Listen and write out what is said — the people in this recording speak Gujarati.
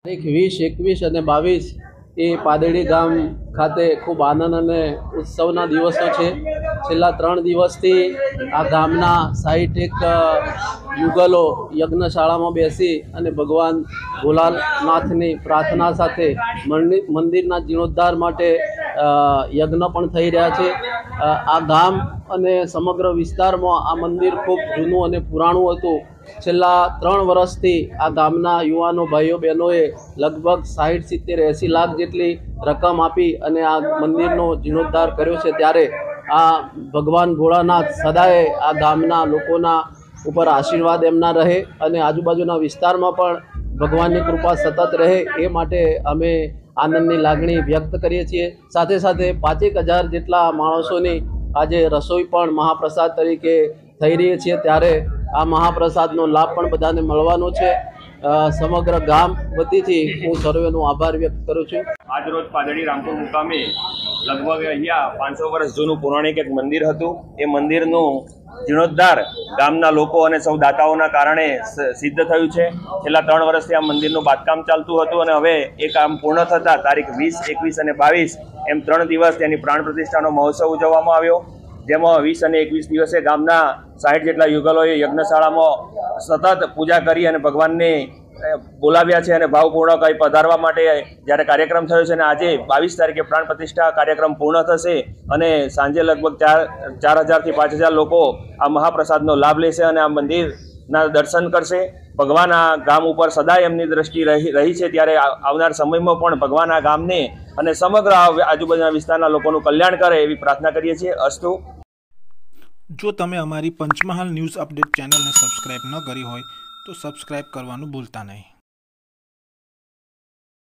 તારીખ 20, 21 અને 22 એ પાદડી ગામ ખાતે ખૂબ આનંદ અને ઉત્સવના દિવસો છે। છેલ્લા 3 દિવસથી આ ગામના 61 યુગલો યજ્ઞશાળામાં બેસી અને ભગવાન ભોલાનાથની પ્રાર્થના સાથે મંદિરના જીર્ણોદ્ધાર માટે યજ્ઞ પણ થઈ રહ્યા છે। આ ગામ અને સમગ્ર વિસ્તારમાં આ મંદિર ખૂબ જૂનું અને પુરાણું હતું। છેલ્લા 3 વર્ષથી આ ગામના યુવાનો ભાઈઓ બહેનોએ લગભગ 60, 70, 80 લાખ જેટલી રકમ આપી અને આ મંદિરનો જીર્ણોદ્ધાર કર્યો છે। ત્યારે આ ભગવાન ભોળાનાથ સદાય આ ગામના લોકોના ઉપર આશીર્વાદ એમના રહે અને આજુબાજુના વિસ્તારમાં પણ ભગવાનની કૃપા સતત રહે એ માટે અમે આનંદની લાગણી વ્યક્ત કરીએ છીએ। સાથે સાથે 5,000 જેટલા માણસોની આજે રસોઈ પણ મહાપ્રસાદ તરીકે થઈ રહી છે। ત્યારે આ મહાપ્રસાદનો લાભ પણ બધાને મળવાનો છે। સમગ્ર ગામ વતીથી હું સર્વેનો આભાર વ્યક્ત કરું છું। આજ રોજ પાદડી રામપુર મુકામે લગભગ અહીંયા 500 વર્ષ જૂનું પૌરાણિક એક મંદિર હતું। એ મંદિરનું જીર્ણોદ્ધાર ગામના લોકો અને સૌ દાતાઓના કારણે સિદ્ધ થયું છે। છેલ્લા 3 વર્ષથી આ મંદિરનું બાંધકામ ચાલતું હતું અને હવે એ કામ પૂર્ણ થતાં તારીખ 20, 21 અને 22 એમ 3 દિવસ તેની પ્રાણ પ્રતિષ્ઠાનો મહોત્સવ ઉજવવામાં આવ્યો। જેમાં 20 અને 21 દિવસે ગામના 60 જેટલા યુગલોએ યજ્ઞશાળામાં સતત પૂજા કરી અને ભગવાનને બોલાવ્યા છે અને ભાવપૂર્વક અહીં પધારવા માટે જ્યારે કાર્યક્રમ થયો છે અને આજે 22 તારીખે પ્રાણ પ્રતિષ્ઠા કાર્યક્રમ પૂર્ણ થશે અને સાંજે લગભગ 4,000 થી 5,000 લોકો આ મહાપ્રસાદનો લાભ લેશે અને આ મંદિરના દર્શન કરશે। ભગવાન આ ગામ ઉપર સદાય એમની દ્રષ્ટિ રહી છે। ત્યારે આવનાર સમયમાં પણ ભગવાન આ ગામને અને સમગ્ર આજુબાજુના વિસ્તારના લોકોનું કલ્યાણ કરે એવી પ્રાર્થના કરીએ છીએ। અસ્તુ। જો તમે અમારી પંચમહાલ ન્યૂઝ અપડેટ ચેનલને સબસ્ક્રાઇબ ન કરી હોય તો સબસ્ક્રાઇબ કરવાનું ભૂલતા નહીં।